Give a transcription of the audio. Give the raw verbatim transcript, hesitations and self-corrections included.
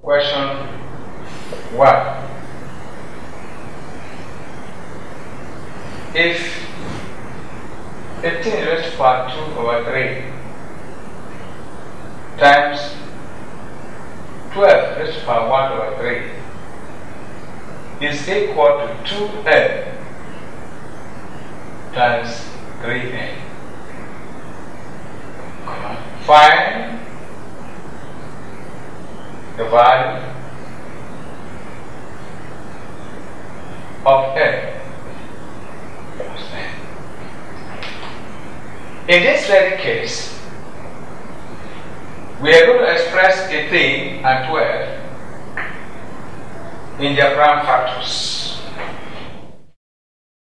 Question one. If fifteen raised to the power two over three times twelve raised to the power one over three is equal to two n times three n. Find the value of n. In this very case, we are going to express eighteen and twelve in their prime factors.